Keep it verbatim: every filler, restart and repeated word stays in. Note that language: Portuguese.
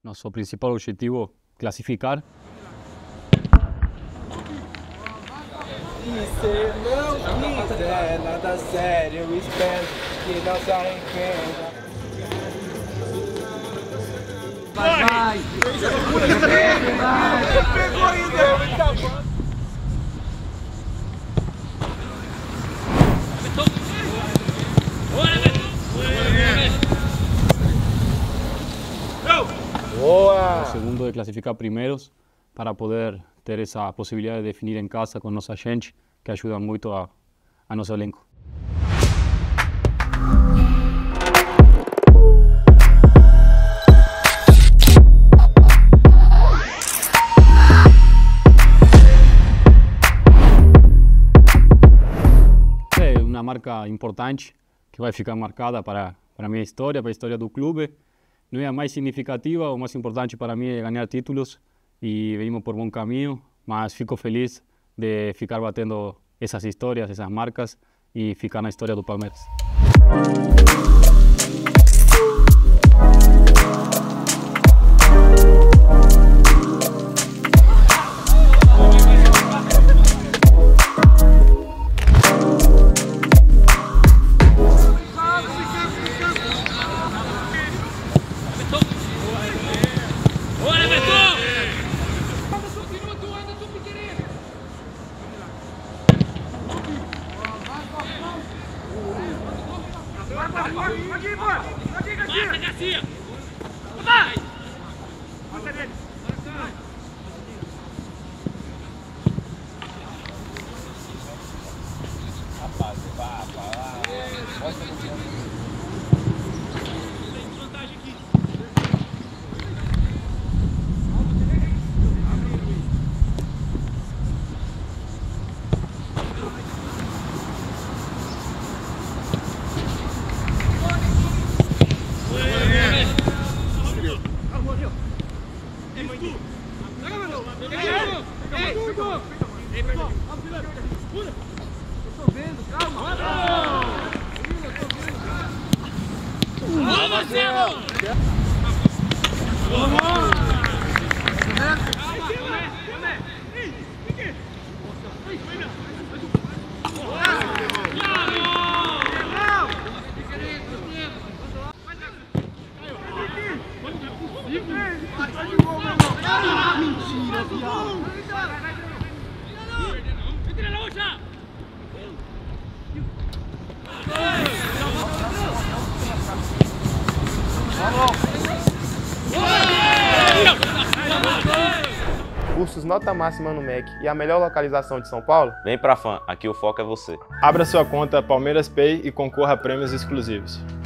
Nosso principal objetivo é classificar. E se não quiser nada sério, eu espero que não se arrependa. Vai, vai! Pegou ainda! Boa! O segundo é classificar primeiros para poder ter essa possibilidade de definir em casa com nossa gente, que ajuda muito a, a nosso elenco. É uma marca importante que vai ficar marcada para, para a minha história, para a história do clube. Não é a mais significativa, o mais importante para mim é ganhar títulos e venimos por bom caminho, mas fico feliz de ficar batendo essas histórias, essas marcas e ficar na história do Palmeiras. Aqui, boa! Aqui, Garcia! Garcia! Vai! Mata nele! Rapaz, vá, vá lá! Mostra no chão! Tem vantagem aqui! Cursos nota máxima no M E C e a melhor localização de São Paulo? Vem pra Fan, aqui o foco é você. Abra sua conta Palmeiras Pay e concorra a prêmios exclusivos.